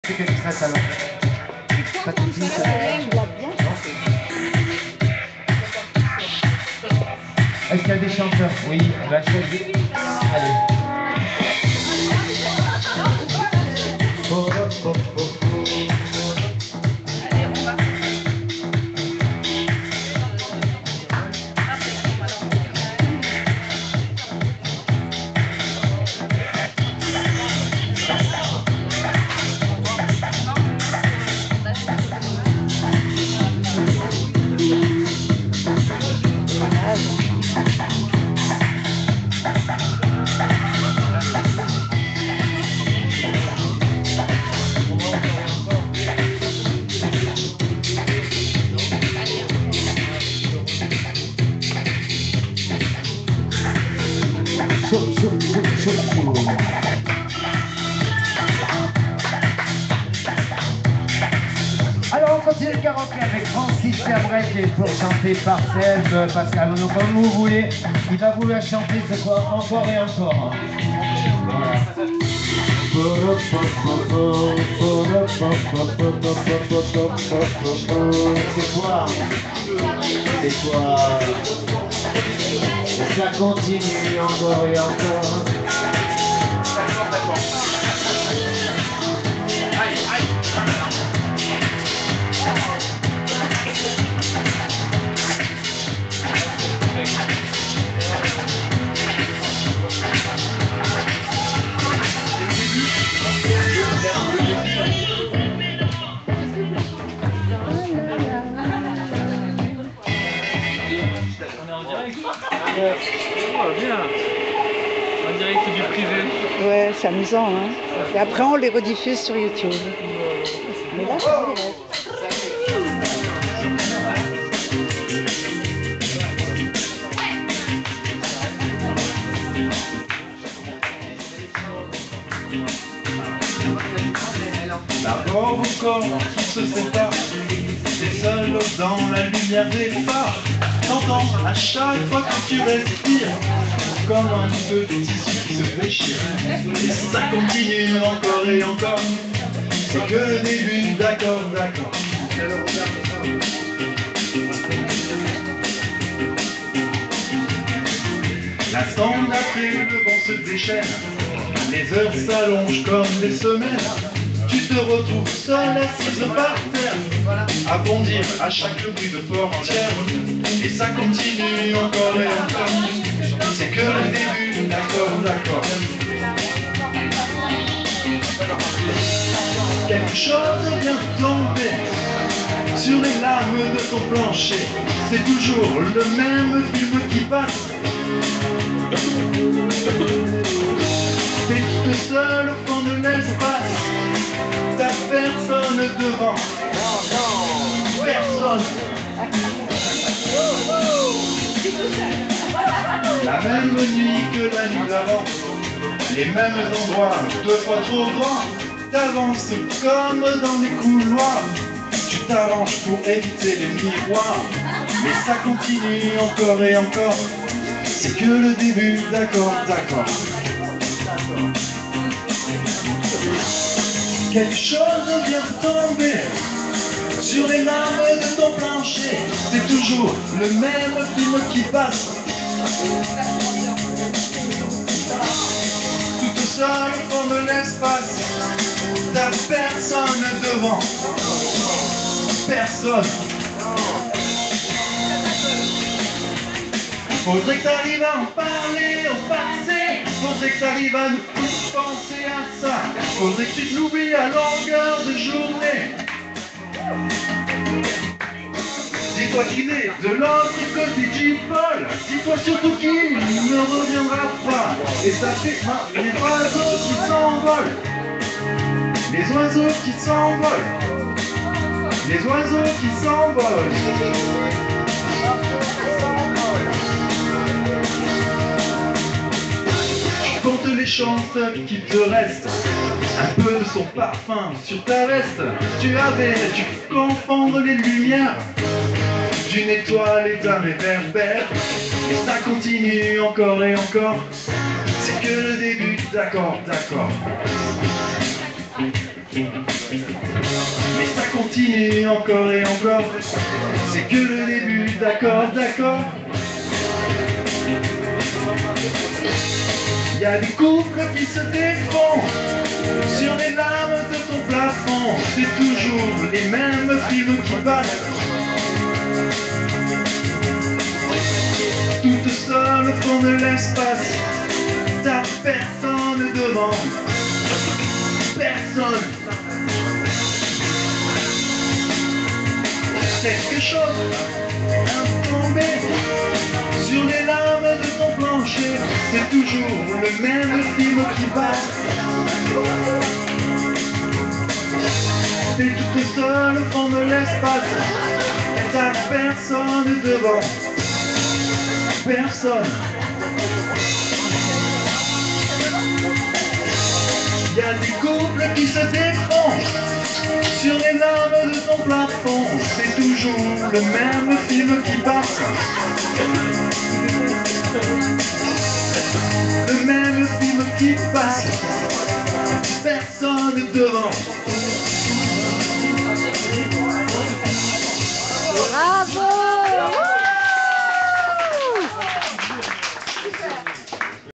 C'est que tu fasses alors. Pas tout de suite. Est-ce qu'il y a des chanteurs? Oui, on va choisir. Allez. Oh, oh, oh, oh. Alors on continue le karaoké avec Francis Cabrel qui est pour chanter Parcelle, Pascal Monod, comme vous voulez. Il va vous la chanter ce soir encore et encore. Voilà. C'est quoi? C'est quoi? Ça continue encore et encore. Bien. En direct du privé. Ouais, c'est amusant, hein. Et après, on les rediffuse sur YouTube. Mais là, c'est en direct. D'abord au corps qui se sépare, t'es seul dans la lumière des phares. T'entends à chaque fois que tu respires comme un peu de tissu qui se déchire. Et ça continue encore et encore. C'est que le début, d'accord, d'accord. L'instant d'après, le vent se déchaîne. Les heures s'allongent comme des semaines. Tu te retrouves seul assise par terre, à bondir à chaque bruit de portière. Et ça continue encore et encore. C'est que le début, d'accord, d'accord. Quelque chose vient tomber sur les larmes de ton plancher. C'est toujours le même film qui passe. T'es tout seul au fond de l'espace. T'as personne devant. Personne. La même nuit que la nuit d'avant. Les mêmes endroits, 2 fois trop grands. T'avances comme dans des couloirs. Tu t'arranges pour éviter les miroirs. Mais ça continue encore et encore. C'est que le début, d'accord, d'accord. Quelque chose vient tomber sur les larmes de ton plancher. C'est toujours le même film qui passe. Tout seul au fond de l'espace. T'as personne devant. Personne. Faudrait que t'arrives à en parler au passé. Faudrait que t'arrives à nous penser à ça. Faudrait que tu te l'oublies à longueur de journée. Dis-toi qu'il est de l'autre côté du pôle. Dis-toi surtout qu'il ne reviendra pas. Et ça fait les oiseaux qui s'envolent. Les oiseaux qui s'envolent. Les oiseaux qui s'envolent. Compte les chances qu'il te reste, un peu de son parfum sur ta veste. Tu avais dû confondre les lumières d'une étoile et d'un réverbère. Et ça continue encore et encore. C'est que le début, d'accord, d'accord. Mais ça continue encore et encore. C'est que le début, d'accord, d'accord. Il y a des couples qui se défont sur les lames de ton plafond. C'est toujours les mêmes films qui passent. Toute seule au fond de l'espace. T'as personne devant. Personne. Quelque chose a tombé sur les lames de ton plancher. C'est toujours le même film qui passe. T'es toute seule au fond de l'espace. T'as personne devant. Personne. Il y a des couples qui se défoncent sur les lames de ton plafond. C'est toujours le même film qui passe. Le même film qui passe. Personne devant.